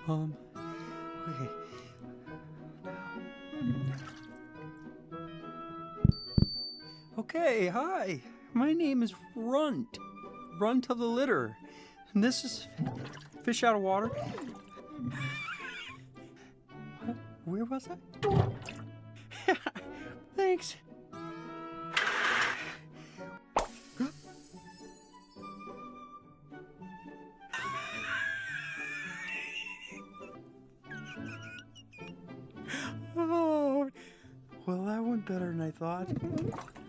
Okay. Okay, hi. My name is Runt. Runt of the litter. And this is fish out of water. What? Where was I? Thanks. Oh, well, that went better than I thought.